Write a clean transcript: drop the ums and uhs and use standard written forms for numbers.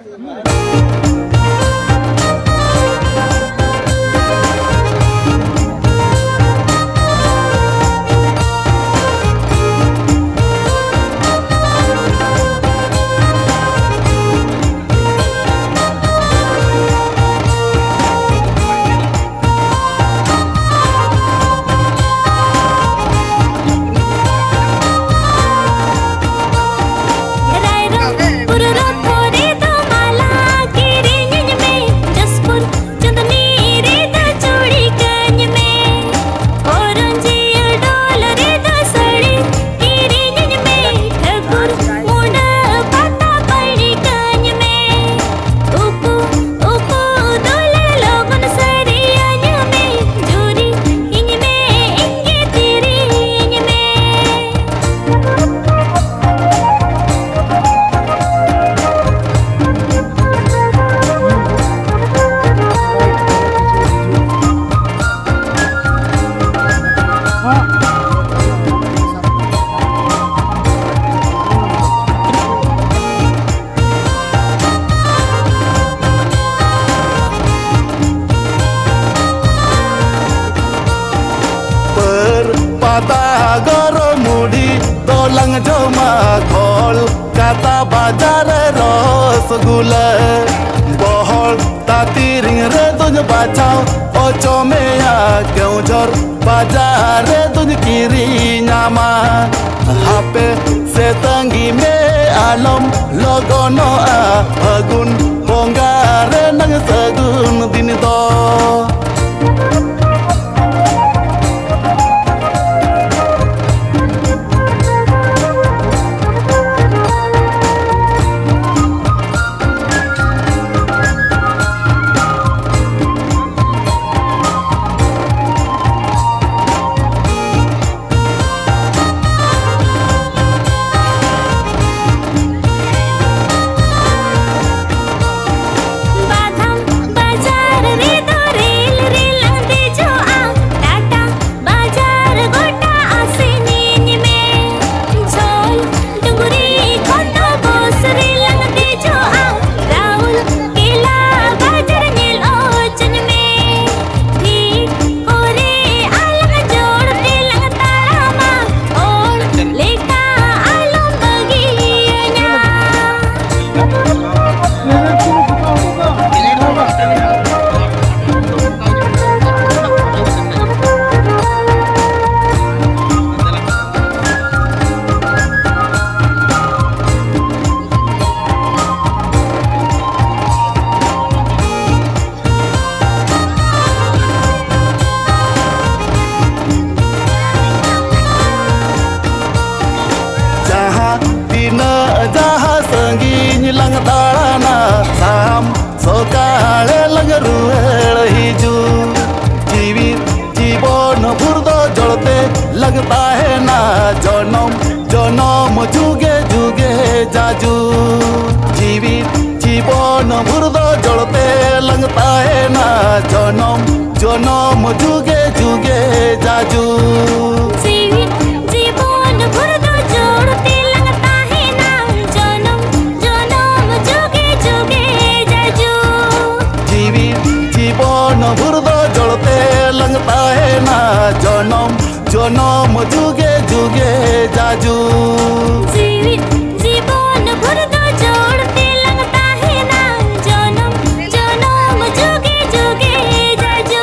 Lang joma khol kata bajar rosgula bohol tati ring re tuj bachao ocho meya keunjor bajar re tuj kiri nyama hape setangi me alam logono a agun bongare nang sagun din do lang tarana sam sokale lang ruel hiju जीवित जीवन फुर्दो जलते लगता है ना जनम जनम जुगे जुगे जाजू जीवित जीवन फुर्दो जलते लगता है ना जनम जनम जुगे जुगे जाजू फुर्दो जलते लगता है ना जनम जनम जुगे जुगे जाजू जीवन फुर्दो जोड़ते लगता है ना जनम जनम जुगे जुगे जाजू